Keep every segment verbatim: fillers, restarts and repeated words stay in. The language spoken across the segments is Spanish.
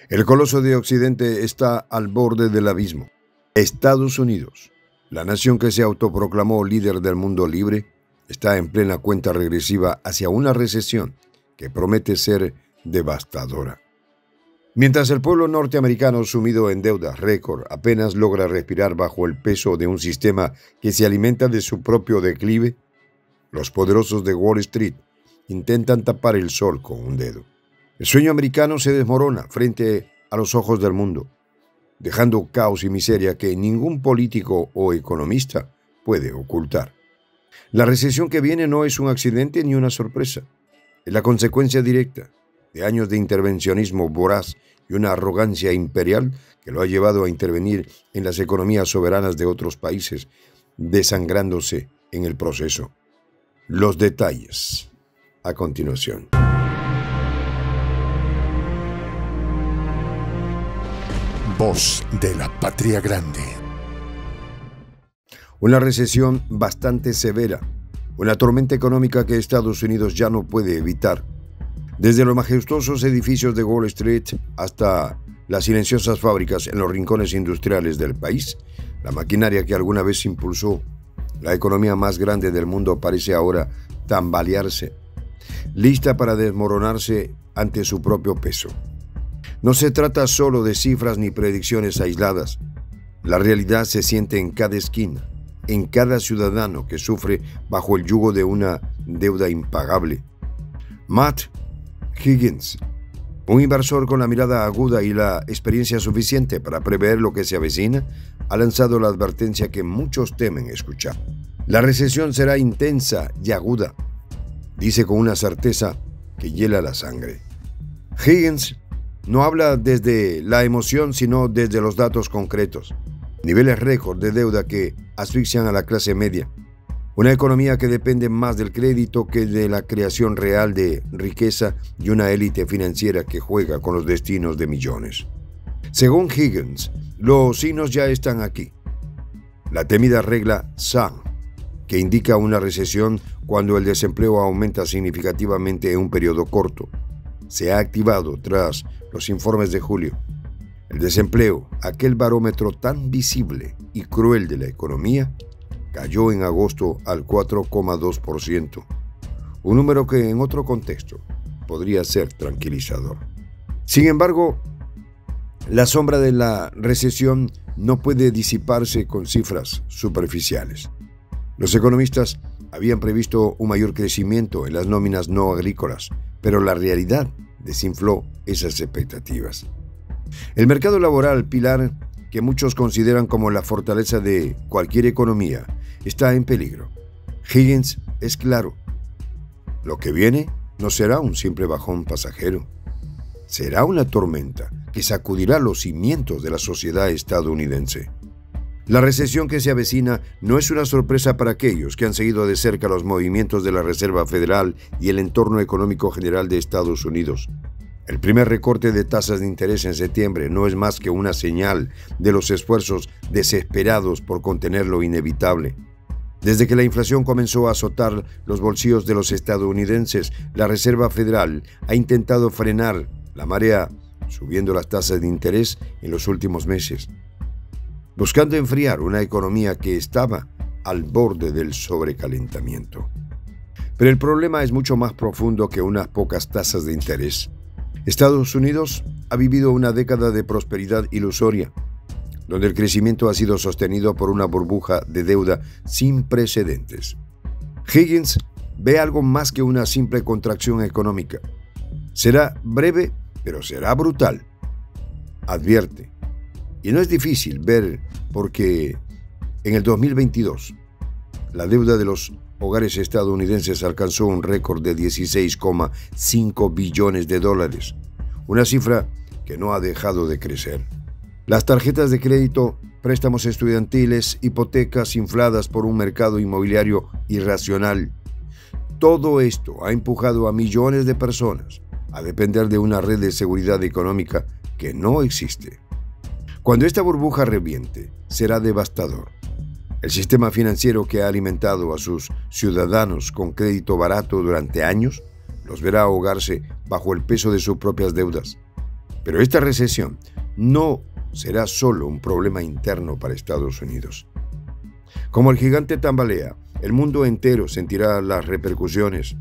El coloso de Occidente está al borde del abismo. Estados Unidos, la nación que se autoproclamó líder del mundo libre, está en plena cuenta regresiva hacia una recesión que promete ser devastadora. Mientras el pueblo norteamericano, sumido en deudas récord, apenas logra respirar bajo el peso de un sistema que se alimenta de su propio declive, los poderosos de Wall Street intentan tapar el sol con un dedo. El sueño americano se desmorona frente a los ojos del mundo, dejando caos y miseria que ningún político o economista puede ocultar. La recesión que viene no es un accidente ni una sorpresa. Es la consecuencia directa de años de intervencionismo voraz y una arrogancia imperial que lo ha llevado a intervenir en las economías soberanas de otros países, desangrándose en el proceso. Los detalles a continuación. Voz de la Patria Grande. Una recesión bastante severa, una tormenta económica que Estados Unidos ya no puede evitar. Desde los majestuosos edificios de Wall Street hasta las silenciosas fábricas en los rincones industriales del país, la maquinaria que alguna vez impulsó la economía más grande del mundo parece ahora tambalearse, lista para desmoronarse ante su propio peso. No se trata solo de cifras ni predicciones aisladas. La realidad se siente en cada esquina, en cada ciudadano que sufre bajo el yugo de una deuda impagable. Matt Higgins, un inversor con la mirada aguda y la experiencia suficiente para prever lo que se avecina, ha lanzado la advertencia que muchos temen escuchar. La recesión será intensa y aguda, dice con una certeza que hiela la sangre. Higgins no habla desde la emoción, sino desde los datos concretos. Niveles récord de deuda que asfixian a la clase media. Una economía que depende más del crédito que de la creación real de riqueza y una élite financiera que juega con los destinos de millones. Según Higgins, los signos ya están aquí. La temida regla S A M, que indica una recesión cuando el desempleo aumenta significativamente en un periodo corto, se ha activado tras los informes de julio. El desempleo, aquel barómetro tan visible y cruel de la economía, cayó en agosto al cuatro coma dos por ciento, un número que en otro contexto podría ser tranquilizador. Sin embargo, la sombra de la recesión no puede disiparse con cifras superficiales. Los economistas habían previsto un mayor crecimiento en las nóminas no agrícolas, pero la realidad desinfló esas expectativas. El mercado laboral, pilar que muchos consideran como la fortaleza de cualquier economía, está en peligro. Higgins es claro. Lo que viene no será un simple bajón pasajero. Será una tormenta que sacudirá los cimientos de la sociedad estadounidense. La recesión que se avecina no es una sorpresa para aquellos que han seguido de cerca los movimientos de la Reserva Federal y el entorno económico general de Estados Unidos. El primer recorte de tasas de interés en septiembre no es más que una señal de los esfuerzos desesperados por contener lo inevitable. Desde que la inflación comenzó a azotar los bolsillos de los estadounidenses, la Reserva Federal ha intentado frenar la marea subiendo las tasas de interés en los últimos meses, buscando enfriar una economía que estaba al borde del sobrecalentamiento. Pero el problema es mucho más profundo que unas pocas tasas de interés. Estados Unidos ha vivido una década de prosperidad ilusoria, donde el crecimiento ha sido sostenido por una burbuja de deuda sin precedentes. Higgins ve algo más que una simple contracción económica. Será breve, pero será brutal. Advierte. Y no es difícil ver porque en el dos mil veintidós la deuda de los hogares estadounidenses alcanzó un récord de dieciséis coma cinco billones de dólares, una cifra que no ha dejado de crecer. Las tarjetas de crédito, préstamos estudiantiles, hipotecas infladas por un mercado inmobiliario irracional. Todo esto ha empujado a millones de personas a depender de una red de seguridad económica que no existe. Cuando esta burbuja reviente, será devastador. El sistema financiero que ha alimentado a sus ciudadanos con crédito barato durante años los verá ahogarse bajo el peso de sus propias deudas. Pero esta recesión no será solo un problema interno para Estados Unidos. Como el gigante tambalea, el mundo entero sentirá las repercusiones.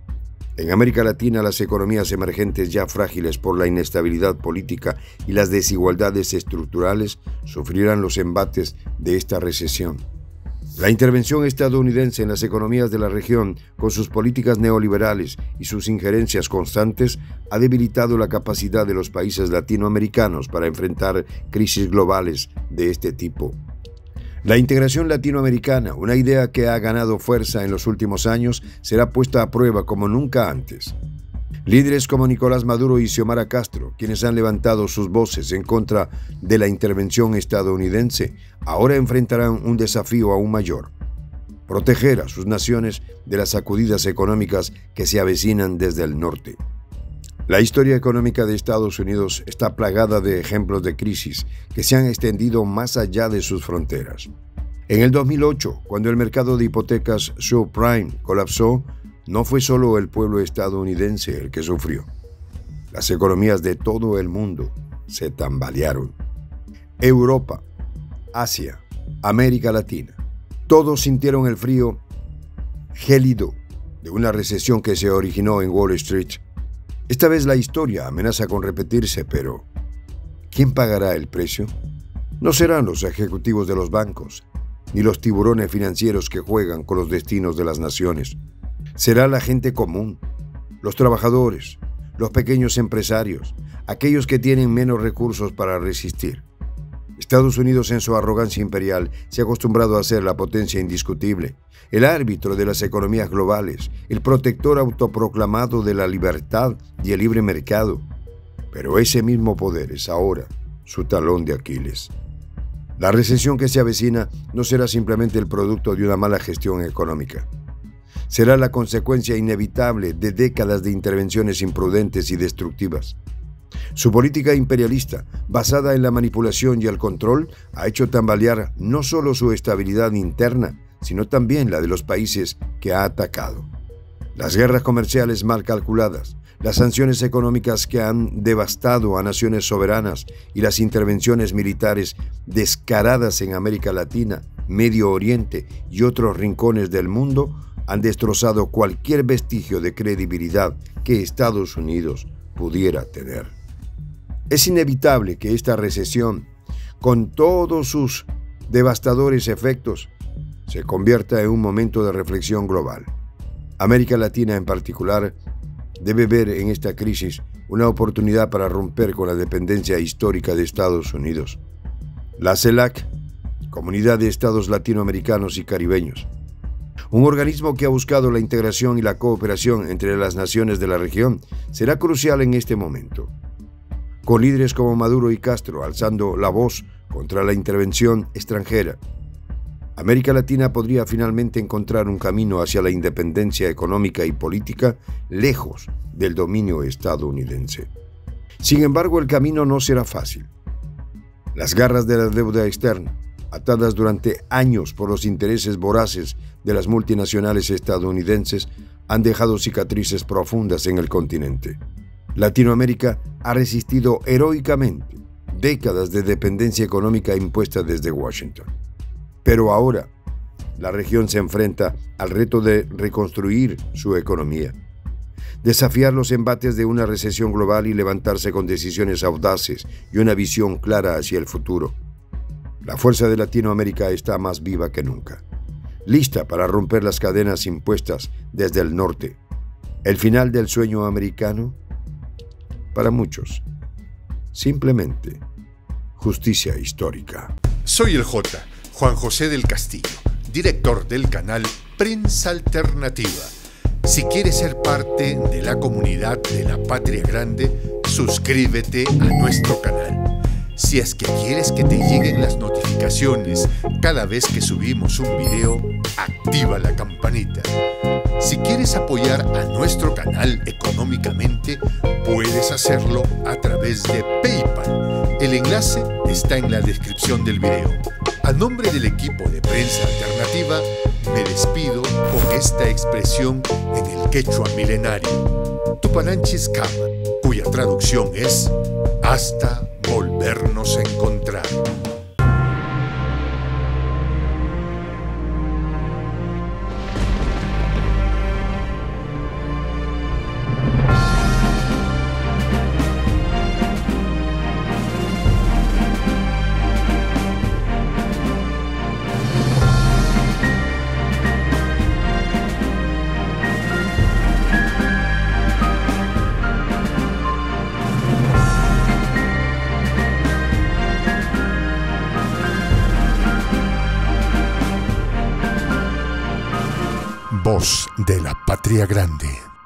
En América Latina, las economías emergentes ya frágiles por la inestabilidad política y las desigualdades estructurales sufrirán los embates de esta recesión. La intervención estadounidense en las economías de la región, con sus políticas neoliberales y sus injerencias constantes, ha debilitado la capacidad de los países latinoamericanos para enfrentar crisis globales de este tipo. La integración latinoamericana, una idea que ha ganado fuerza en los últimos años, será puesta a prueba como nunca antes. Líderes como Nicolás Maduro y Xiomara Castro, quienes han levantado sus voces en contra de la intervención estadounidense, ahora enfrentarán un desafío aún mayor: proteger a sus naciones de las sacudidas económicas que se avecinan desde el norte. La historia económica de Estados Unidos está plagada de ejemplos de crisis que se han extendido más allá de sus fronteras. En el dos mil ocho, cuando el mercado de hipotecas subprime colapsó, no fue solo el pueblo estadounidense el que sufrió. Las economías de todo el mundo se tambalearon. Europa, Asia, América Latina, todos sintieron el frío gélido de una recesión que se originó en Wall Street. Esta vez la historia amenaza con repetirse, pero ¿quién pagará el precio? No serán los ejecutivos de los bancos, ni los tiburones financieros que juegan con los destinos de las naciones. Será la gente común, los trabajadores, los pequeños empresarios, aquellos que tienen menos recursos para resistir. Estados Unidos, en su arrogancia imperial, se ha acostumbrado a ser la potencia indiscutible, el árbitro de las economías globales, el protector autoproclamado de la libertad y el libre mercado. Pero ese mismo poder es ahora su talón de Aquiles. La recesión que se avecina no será simplemente el producto de una mala gestión económica. Será la consecuencia inevitable de décadas de intervenciones imprudentes y destructivas. Su política imperialista, basada en la manipulación y el control, ha hecho tambalear no solo su estabilidad interna, sino también la de los países que ha atacado. Las guerras comerciales mal calculadas, las sanciones económicas que han devastado a naciones soberanas y las intervenciones militares descaradas en América Latina, Medio Oriente y otros rincones del mundo han destrozado cualquier vestigio de credibilidad que Estados Unidos pudiera tener. Es inevitable que esta recesión, con todos sus devastadores efectos, se convierta en un momento de reflexión global. América Latina, en particular, debe ver en esta crisis una oportunidad para romper con la dependencia histórica de Estados Unidos. La CELAC, Comunidad de Estados Latinoamericanos y Caribeños, un organismo que ha buscado la integración y la cooperación entre las naciones de la región, será crucial en este momento. Con líderes como Maduro y Castro alzando la voz contra la intervención extranjera, América Latina podría finalmente encontrar un camino hacia la independencia económica y política lejos del dominio estadounidense. Sin embargo, el camino no será fácil. Las garras de la deuda externa, atadas durante años por los intereses voraces de las multinacionales estadounidenses, han dejado cicatrices profundas en el continente. Latinoamérica ha resistido heroicamente décadas de dependencia económica impuesta desde Washington. Pero ahora, la región se enfrenta al reto de reconstruir su economía, desafiar los embates de una recesión global y levantarse con decisiones audaces y una visión clara hacia el futuro. La fuerza de Latinoamérica está más viva que nunca, lista para romper las cadenas impuestas desde el norte. El final del sueño americano, para muchos, simplemente justicia histórica. Soy el J, Juan José del Castillo, director del canal Prensa Alternativa. Si quieres ser parte de la comunidad de la Patria Grande, suscríbete a nuestro canal. Si es que quieres que te lleguen las notificaciones cada vez que subimos un video, activa la campanita. Si quieres apoyar a nuestro canal económicamente, puedes hacerlo a través de PayPal. El enlace está en la descripción del video. A nombre del equipo de Prensa Alternativa, me despido con esta expresión en el quechua milenario, Tupananchis Kama, cuya traducción es Hasta volvernos a encontrar. Voz de la Patria Grande.